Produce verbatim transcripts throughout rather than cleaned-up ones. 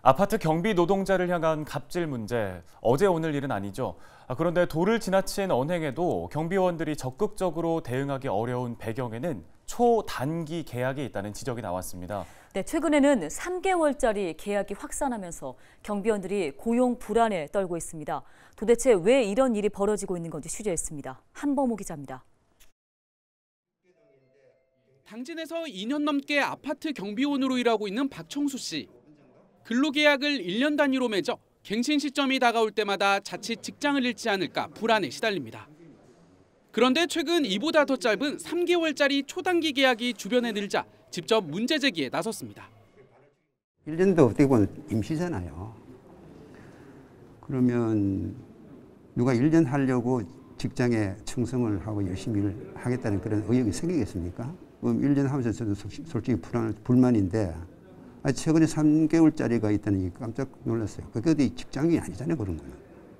아파트 경비 노동자를 향한 갑질 문제, 어제 오늘 일은 아니죠. 그런데 도를 지나친 언행에도 경비원들이 적극적으로 대응하기 어려운 배경에는 초단기 계약이 있다는 지적이 나왔습니다. 네, 최근에는 삼 개월짜리 계약이 확산하면서 경비원들이 고용 불안에 떨고 있습니다. 도대체 왜 이런 일이 벌어지고 있는 건지 취재했습니다. 한범호 기자입니다. 당진에서 이 년 넘게 아파트 경비원으로 일하고 있는 박청수 씨. 근로계약을 일 년 단위로 맺어 갱신 시점이 다가올 때마다 자칫 직장을 잃지 않을까 불안에 시달립니다. 그런데 최근 이보다 더 짧은 삼 개월짜리 초단기 계약이 주변에 늘자 직접 문제 제기에 나섰습니다. 일 년도 어떻게 보면 임시잖아요. 그러면 누가 일 년 하려고 직장에 충성을 하고 열심히 일을 하겠다는 그런 의욕이 생기겠습니까? 그럼 일 년 하면서 저도 솔직히 불안, 불만인데 아니, 최근에 삼 개월짜리가 있다니 깜짝 놀랐어요. 그게 어디 직장이 아니잖아요, 그런 거는.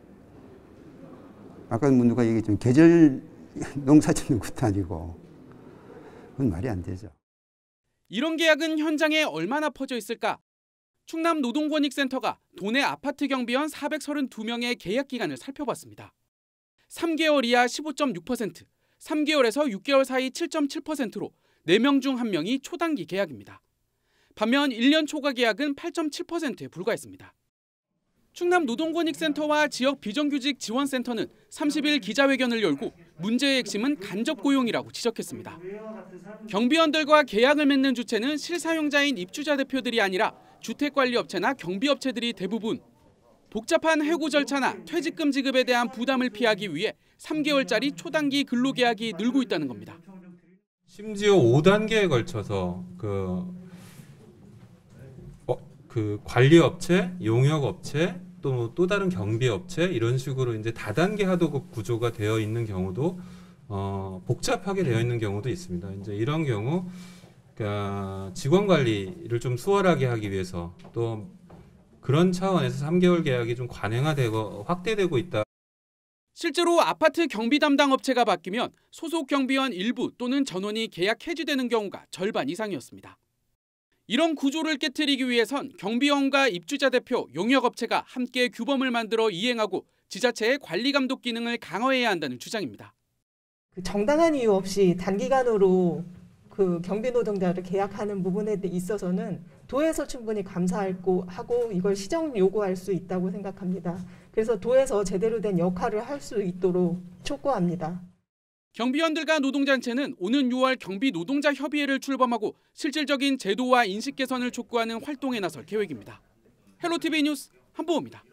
아까 뭐 누가 얘기했지만 계절 농사 짓는 것도 아니고 그건 말이 안 되죠. 이런 계약은 현장에 얼마나 퍼져 있을까? 충남 노동권익센터가 도내 아파트 경비원 사백삼십이 명의 계약 기간을 살펴봤습니다. 삼 개월 이하 십오 점 육 퍼센트, 삼 개월에서 육 개월 사이 칠 점 칠 퍼센트로 네 명 중 한 명이 초단기 계약입니다. 반면 일 년 초과 계약은 팔 점 칠 퍼센트에 불과했습니다. 충남 노동권익센터와 지역 비정규직 지원센터는 삼십 일 기자회견을 열고 문제의 핵심은 간접 고용이라고 지적했습니다. 경비원들과 계약을 맺는 주체는 실사용자인 입주자 대표들이 아니라 주택관리업체나 경비업체들이 대부분. 복잡한 해고 절차나 퇴직금 지급에 대한 부담을 피하기 위해 삼 개월짜리 초단기 근로계약이 늘고 있다는 겁니다. 심지어 오 단계에 걸쳐서 그 그 관리업체, 용역업체, 또 또 다른 경비업체 이런 식으로 이제 다단계 하도급 구조가 되어 있는 경우도 어, 복잡하게 되어 있는 경우도 있습니다. 이제 이런 경우 그러니까 직원 관리를 좀 수월하게 하기 위해서 또 그런 차원에서 삼 개월 계약이 좀 관행화되고 확대되고 있다. 실제로 아파트 경비 담당 업체가 바뀌면 소속 경비원 일부 또는 전원이 계약 해지되는 경우가 절반 이상이었습니다. 이런 구조를 깨트리기 위해선 경비원과 입주자 대표, 용역업체가 함께 규범을 만들어 이행하고 지자체의 관리 감독 기능을 강화해야 한다는 주장입니다. 정당한 이유 없이 단기간으로 그 경비 노동자를 계약하는 부분에 있어서는 도에서 충분히 감사하고 하고 이걸 시정 요구할 수 있다고 생각합니다. 그래서 도에서 제대로 된 역할을 할 수 있도록 촉구합니다. 경비원들과 노동단체는 오는 유월 경비 노동자 협의회를 출범하고 실질적인 제도와 인식 개선을 촉구하는 활동에 나설 계획입니다. 헬로티비 뉴스 한보호입니다.